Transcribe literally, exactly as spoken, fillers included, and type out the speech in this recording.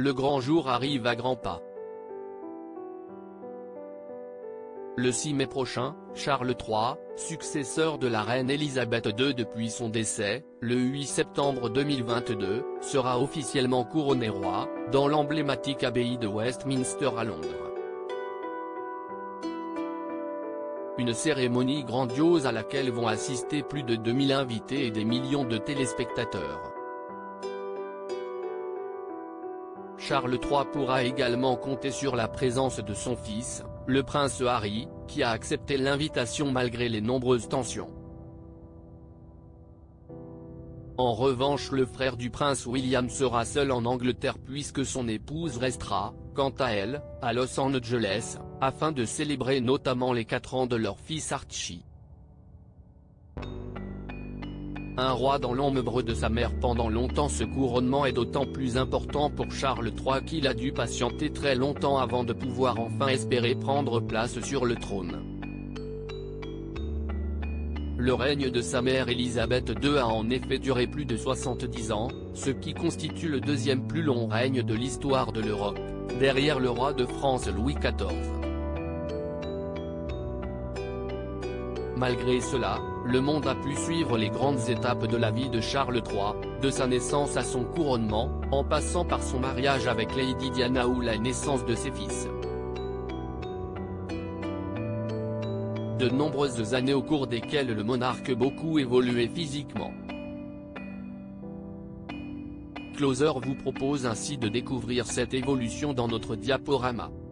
le grand jour arrive à grands pas. Le six mai prochain, Charles trois, successeur de la reine Elisabeth deux depuis son décès, le huit septembre deux mille vingt-deux, sera officiellement couronné roi, dans l'emblématique abbaye de Westminster à Londres. Une cérémonie grandiose à laquelle vont assister plus de deux mille invités et des millions de téléspectateurs. Charles trois pourra également compter sur la présence de son fils, le prince Harry, qui a accepté l'invitation malgré les nombreuses tensions. En revanche, le frère du prince William sera seul en Angleterre puisque son épouse restera, quant à elle, à Los Angeles, afin de célébrer notamment les quatre ans de leur fils Archie. Un roi dans l'ombre de sa mère pendant longtemps, ce couronnement est d'autant plus important pour Charles trois qu'il a dû patienter très longtemps avant de pouvoir enfin espérer prendre place sur le trône. Le règne de sa mère Elisabeth deux a en effet duré plus de soixante-dix ans, ce qui constitue le deuxième plus long règne de l'histoire de l'Europe, derrière le roi de France Louis quatorze. Malgré cela, le monde a pu suivre les grandes étapes de la vie de Charles trois, de sa naissance à son couronnement, en passant par son mariage avec Lady Diana ou la naissance de ses fils. De nombreuses années au cours desquelles le monarque a beaucoup évolué physiquement. Closer vous propose ainsi de découvrir cette évolution dans notre diaporama.